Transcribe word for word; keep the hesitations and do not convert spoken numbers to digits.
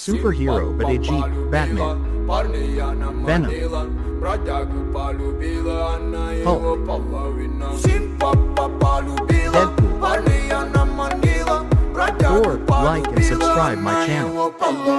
Superhero but A G, Batman, Venom, Hulk, Deadpool. Or, like and subscribe my channel.